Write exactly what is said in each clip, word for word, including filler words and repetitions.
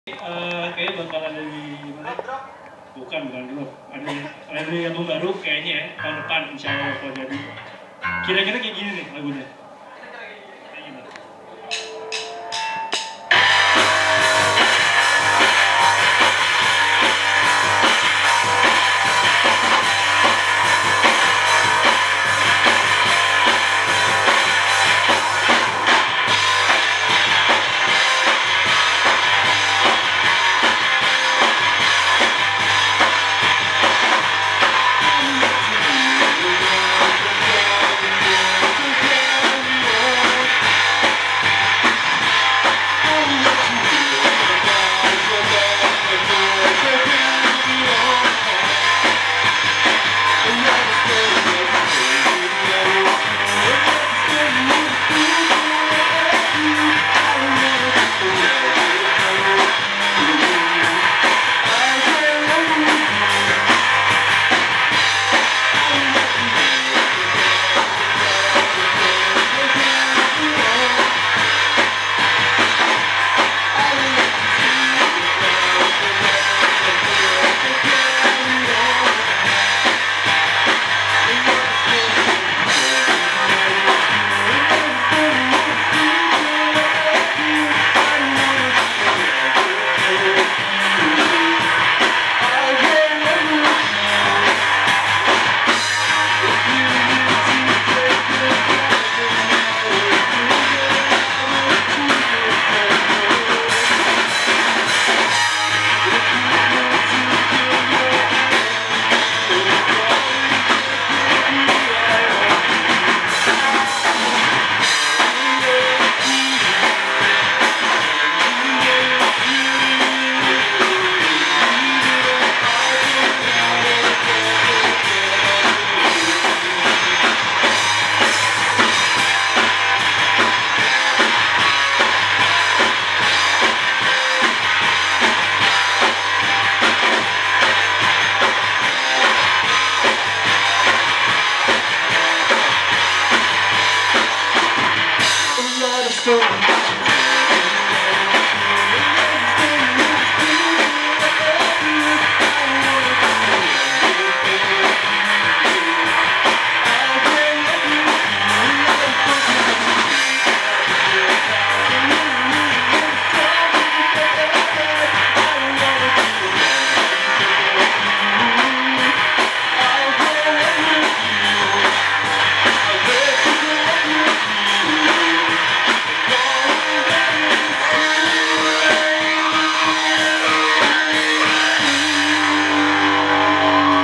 Uh, kayaknya bakal ada di mana? Bukan, bukan dulu. Ada ada di album baru kayaknya ya, tahun depan insya Allah kalau jadi. Kira-kira kayak gini nih lagunya. Kayak gini.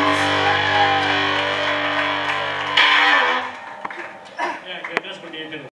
Ya, kira-kira seperti itu.